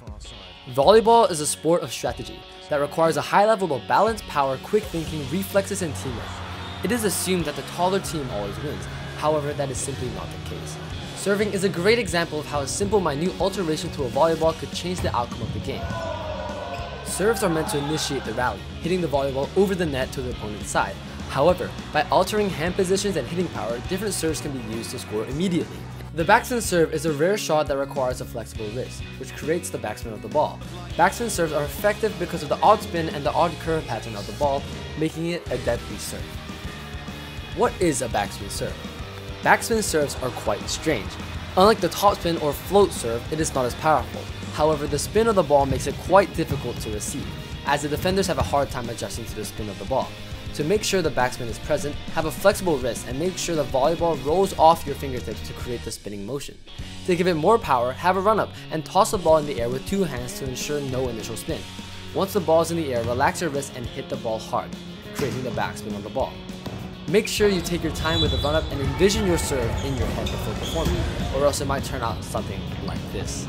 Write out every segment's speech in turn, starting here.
Volleyball is a sport of strategy that requires a high level of balance, power, quick thinking, reflexes, and teamwork. It is assumed that the taller team always wins. However, that is simply not the case. Serving is a great example of how a simple, minute alteration to a volleyball could change the outcome of the game. Serves are meant to initiate the rally, hitting the volleyball over the net to the opponent's side. However, by altering hand positions and hitting power, different serves can be used to score immediately. The backspin serve is a rare shot that requires a flexible wrist, which creates the backspin of the ball. Backspin serves are effective because of the odd spin and the odd curve pattern of the ball, making it a deadly serve. What is a backspin serve? Backspin serves are quite strange. Unlike the topspin or float serve, it is not as powerful. However, the spin of the ball makes it quite difficult to receive, as the defenders have a hard time adjusting to the spin of the ball. To make sure the backspin is present, have a flexible wrist and make sure the volleyball rolls off your fingertips to create the spinning motion. To give it more power, have a run-up and toss the ball in the air with two hands to ensure no initial spin. Once the ball is in the air, relax your wrist and hit the ball hard, creating the backspin of the ball. Make sure you take your time with the run-up and envision your serve in your head before performing, or else it might turn out something like this.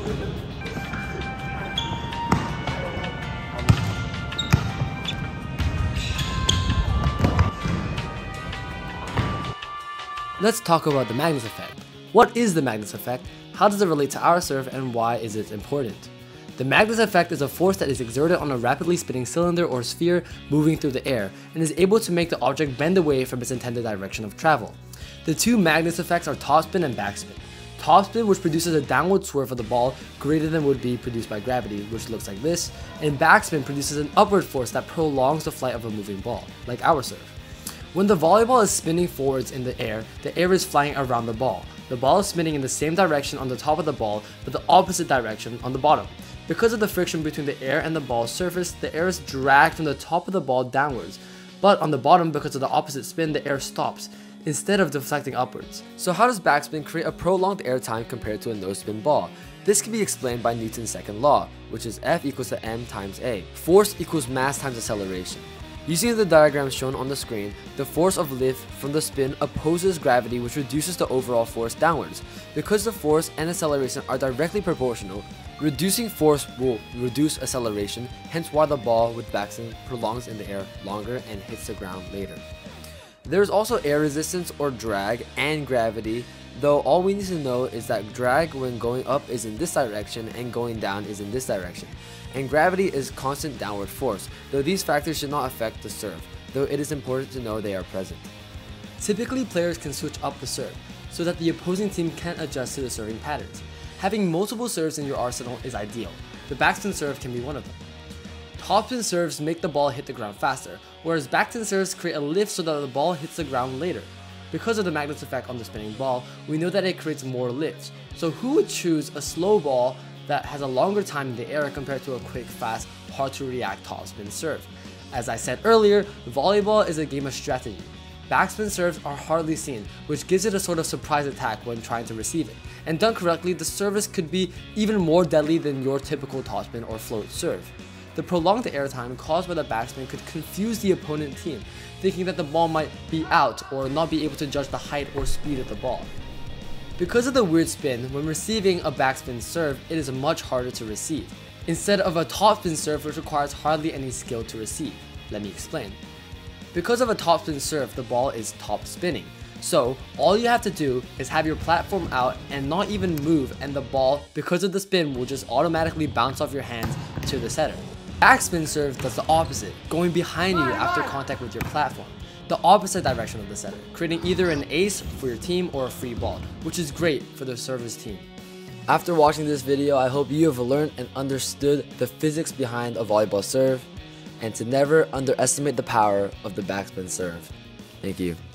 Let's talk about the Magnus effect. What is the Magnus effect? How does it relate to our serve, and why is it important? The Magnus effect is a force that is exerted on a rapidly spinning cylinder or sphere moving through the air and is able to make the object bend away from its intended direction of travel. The two Magnus effects are topspin and backspin. Topspin, which produces a downward swerve of the ball greater than would be produced by gravity, which looks like this, and backspin produces an upward force that prolongs the flight of a moving ball, like our serve. When the volleyball is spinning forwards in the air is flying around the ball. The ball is spinning in the same direction on the top of the ball, but the opposite direction on the bottom. Because of the friction between the air and the ball's surface, the air is dragged from the top of the ball downwards. But on the bottom, because of the opposite spin, the air stops, instead of deflecting upwards. So how does backspin create a prolonged air time compared to a no-spin ball? This can be explained by Newton's second law, which is F equals to m times a. Force equals mass times acceleration. Using the diagram shown on the screen, the force of lift from the spin opposes gravity, which reduces the overall force downwards. Because the force and acceleration are directly proportional, reducing force will reduce acceleration, hence why the ball with backspin prolongs in the air longer and hits the ground later. There is also air resistance or drag and gravity, though all we need to know is that drag when going up is in this direction and going down is in this direction. And gravity is constant downward force, though these factors should not affect the serve, though it is important to know they are present. Typically, players can switch up the serve, so that the opposing team can adjust to the serving patterns. Having multiple serves in your arsenal is ideal. The backspin serve can be one of them. Topspin serves make the ball hit the ground faster, whereas backspin serves create a lift so that the ball hits the ground later. Because of the Magnus effect on the spinning ball, we know that it creates more lifts. So who would choose a slow ball that has a longer time in the air compared to a quick, fast, hard to react topspin serve? As I said earlier, volleyball is a game of strategy. Backspin serves are hardly seen, which gives it a sort of surprise attack when trying to receive it. And done correctly, the service could be even more deadly than your typical topspin or float serve. The prolonged air time caused by the backspin could confuse the opponent team, thinking that the ball might be out or not be able to judge the height or speed of the ball. Because of the weird spin, when receiving a backspin serve, it is much harder to receive, instead of a topspin serve which requires hardly any skill to receive. Let me explain. Because of a topspin serve, the ball is top spinning. So, all you have to do is have your platform out and not even move, and the ball, because of the spin, will just automatically bounce off your hands to the setter. Backspin serve does the opposite, going behind you after contact with your platform, the opposite direction of the setter, creating either an ace for your team or a free ball, which is great for the service team. After watching this video, I hope you have learned and understood the physics behind a volleyball serve, and to never underestimate the power of the backspin serve. Thank you.